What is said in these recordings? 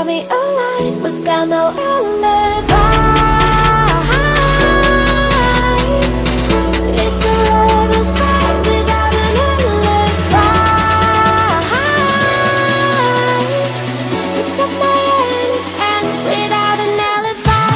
brought me alive, but got no alibi. It's a lover's fight without an alibi. You took my hands without an alibi.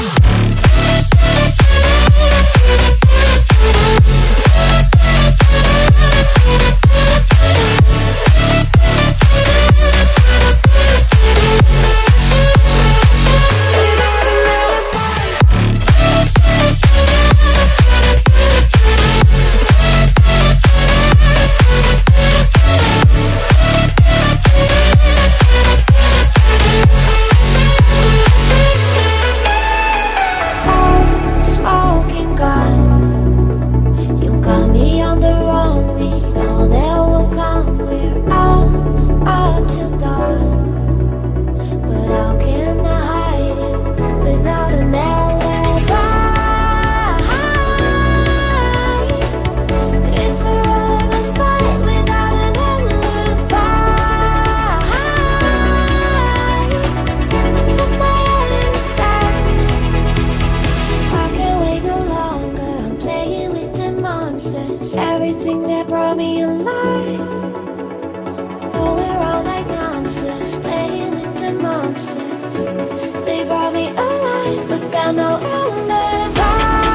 Everything that brought me alive. Oh, we're all like monsters, playing with the monsters. They brought me alive, but got no alibi.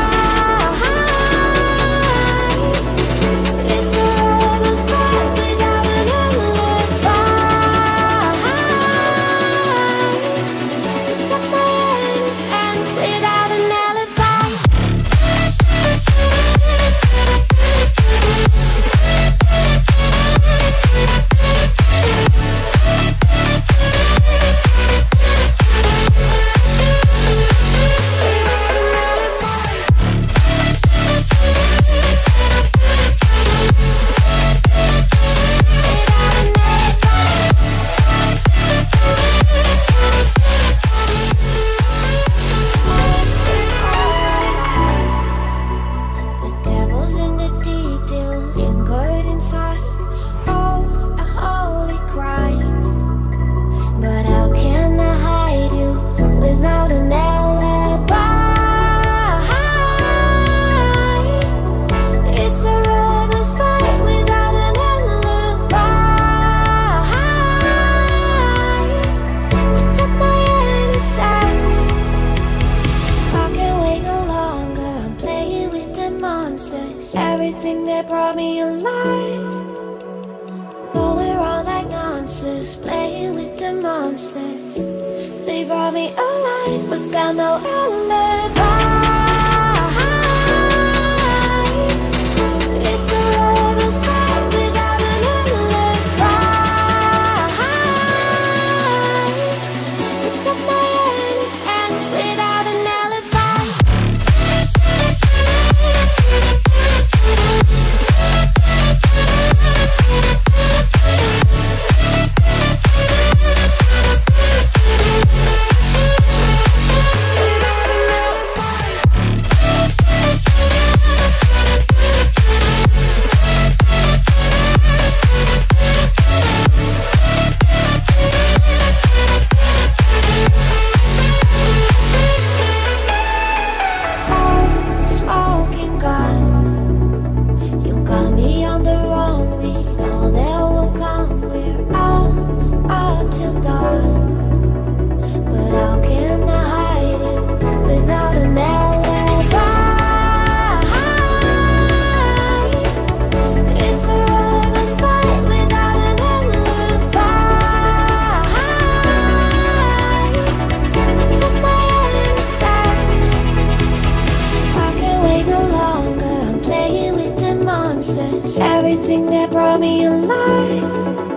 It's a lover's fight without an alibi. You took my hands without an alibi. Everything that brought me alive. Oh, we're all like monsters, playing with the monsters. They brought me alive, but got no alibi. It's a lover's fight without an alibi. You took my hands without an alibi. Everything that brought me alive.